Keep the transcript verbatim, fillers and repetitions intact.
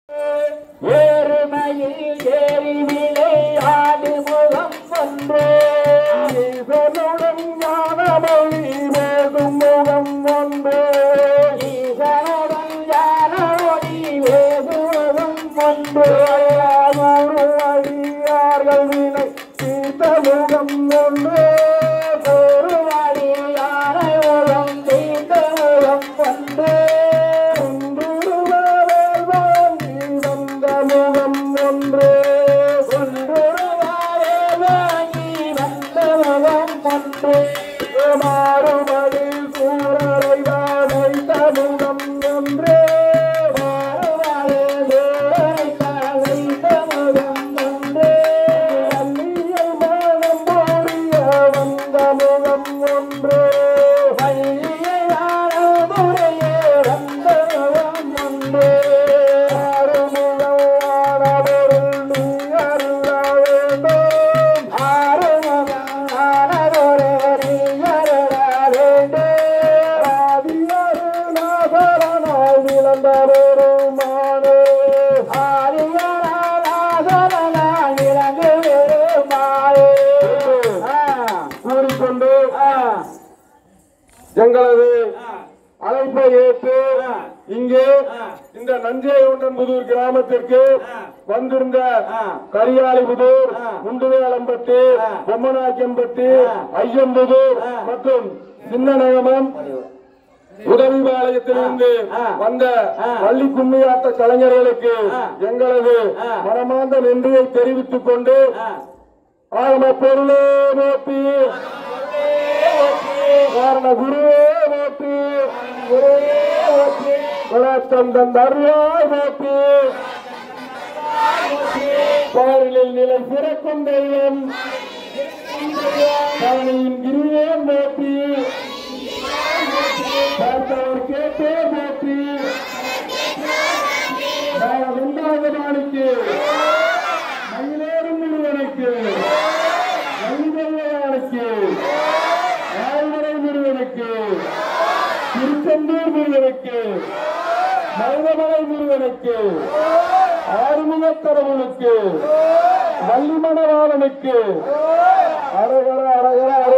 ஏறுமையில் ஏறி விளையாடு முகம் ஒன்றே ஈசனுடன் ஞானமொழி வேகும் முகம் ஒன்றே ஈசனுடன் ஞானமொழி வேகும் முகம் ஒன்றே அடியார்கள் வினை தீர்த்த முகம் ஒன்றே அடியாரையோரம் தீர்த்த முகம் ஒன்றே மாறுபடி சூரரை வைத்த முகம் ஒன்றே மாறுபடி வைத்த முகம் ஒன்றே வள்ளியை மனம் போரிய வந்த முகம் ஒன்றே வள்ளியை ஆரமுறையே வந்த முகம் ஒன்றே ஆறுமுகமான பொருள் நீ அருள வேண்டும் ஆறுமுகமான பொருள் கூறிக்கொண்டு எங்களது அழைப்பை ஏற்று இங்கே இந்த நஞ்சையொண்டன்புதூர் கிராமத்திற்கு வந்திருந்த கரியாலிபுதூர் முண்டுவேலம்பட்டி பொம்மநாயக்கம்பட்டி ஐயம்புதூர் மற்றும் சின்னநகமம் உதவிபாளையத்திலிருந்து வந்த பள்ளி கும்மியாட்ட கலைஞர்களுக்கு எங்களது மனமார்ந்த நன்றியை தெரிவித்துக் கொண்டு ஆகம பொருளே போற்றி காரண குருவே போற்றி குலத்தந்தன் அருளாய் போற்றி பாரிலில் நிலை சிறக்கும் தெய்வம் பழனியின் கிரியே போற்றி பார்த்தவர் கேட்டே போற்றி உண்டாகமானுக்கு மயிலேறும் முருகனுக்கு மயிலவனுக்கு ஆழ்வரை முருகனுக்கு திருச்செந்தூர் முருகனுக்கு மருதமலை முருகனுக்கு ஆறுமுகத்தரவனுக்கு வள்ளிமணவாளனுக்கு அரகர அரகர